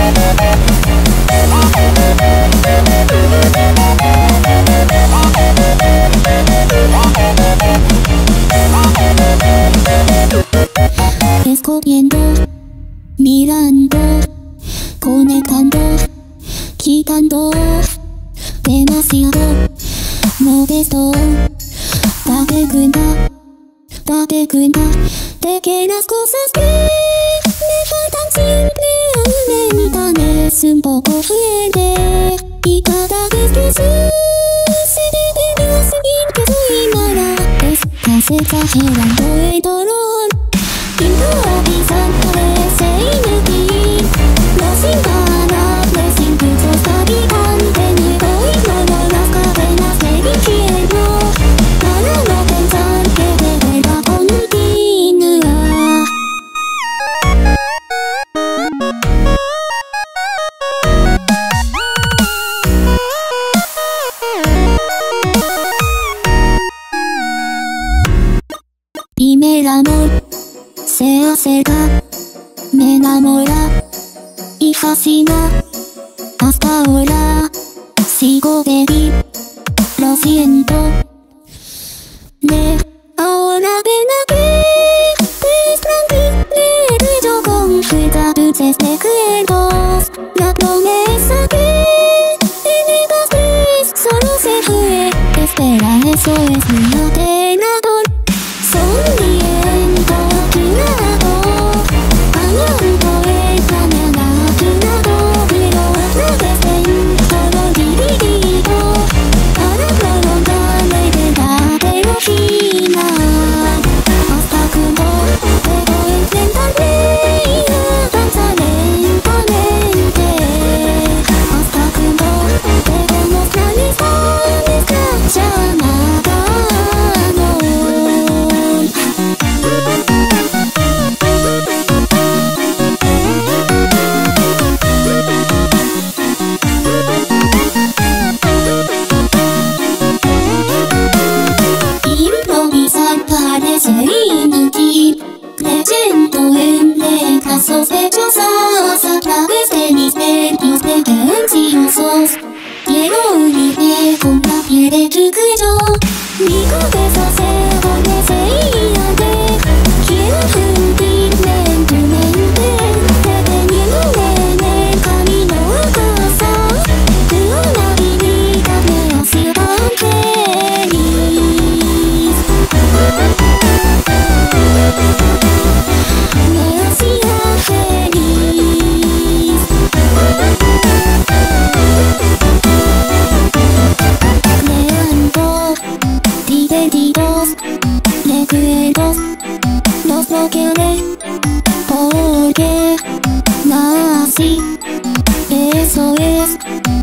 Escogiendo, mirando, conectando, quitando, demasiado modesto. Date cuenta de que las cosas que me faltan simplemente es un poco fuerte. Y cada vez que sucede debes sentir que soy mala. Estás exagerando el dolor, improvisando ese inútil. Los imparables impulsos habitantes nuevo ignoro las cadenas del infierno para no pensar que deberá continuar. Y el amor se acerca, me enamora y fascina. Hasta ahora sigo débil, lo siento. Ahora ven aquí, es tranquilo, yo con fuerza dulces recuerdos. La promesa que elevaste solo se fue. Espera, eso es muy aterrador. Sonriendo a tu lado, amando el mañana a tu lado, pero a través del todo dividido, para prolongar el verdadero final. Hasta cuando puedo enfrentarme y avanzar lentamente. Hasta cuando puedo mostrar nuestra llamada. Parece inútil, creyendo en letras sospechosas a través de mis nervios pretenciosos. Quiero unirme con la piel de tu cuello, mi cabeza se vuelve gigante. Quiero fundirme en tu mente, deteniéndome en el camino a casa. Tu amabilidad me hacía tan feliz. Me hacía feliz. Creando divertidos recuerdos, los bloquearé porque nací. Eso es